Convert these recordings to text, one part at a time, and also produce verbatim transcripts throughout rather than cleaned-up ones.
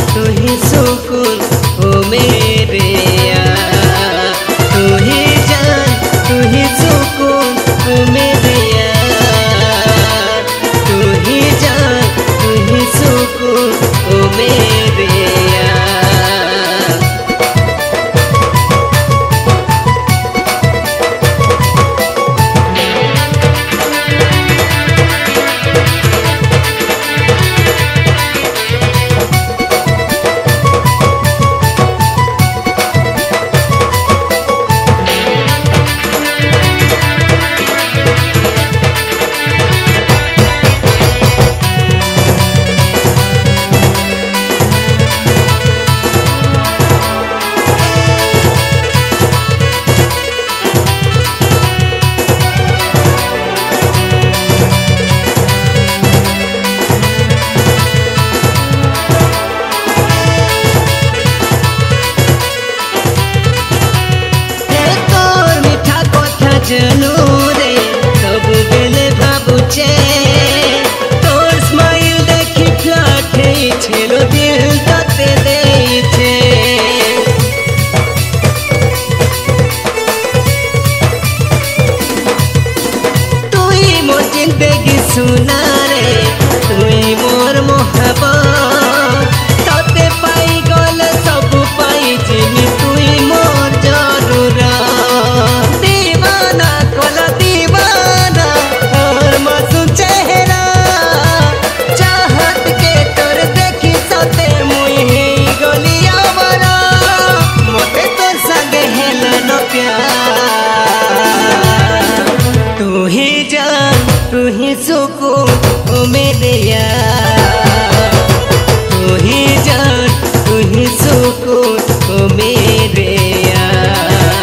तू ही सुकून ओ मेरे यार, तू ही जान तू ही सुकून ओ मेरे यार, तू ही जान तू ही सुकून ओ मेरे यार। चलो रे सब बेले भाबुचे तोर स्माइल देखी फ्लाटे छेलो दिल ताते देइछे तुई मोर जिंदगी सुना रे तुई मोर मोहब्बत ताते पाई गल सब पाई जिमी तुई मोर जरूरत तू ही सुकून ओ मेरे यार, तू ही जान तू ही सुकून ओ मेरे यार।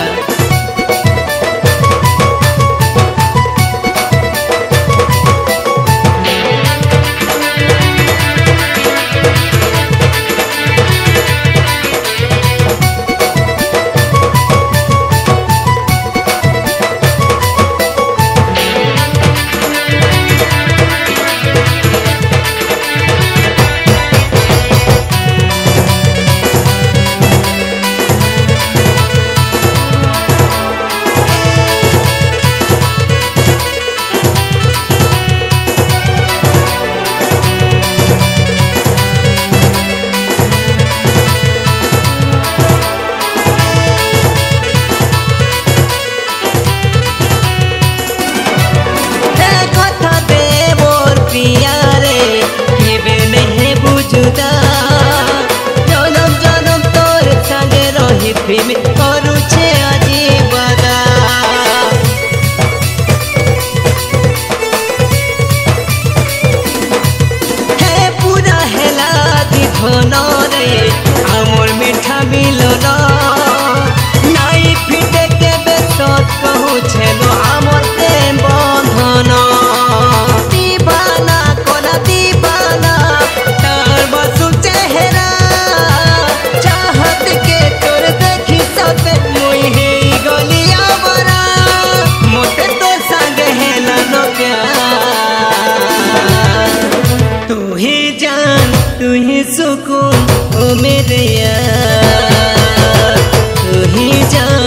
जनम जनम तोर संगे रही प्रेम करुछे आजी बदा हे पूरा हेला दीधन रे आमर मीठा मिलन नाई फिटे के बेसत कहू छेलो आमर प्रेम बंधन दीवाना कोना दीवाना तू ही सुकून ओ मेरे यार, तू ही जान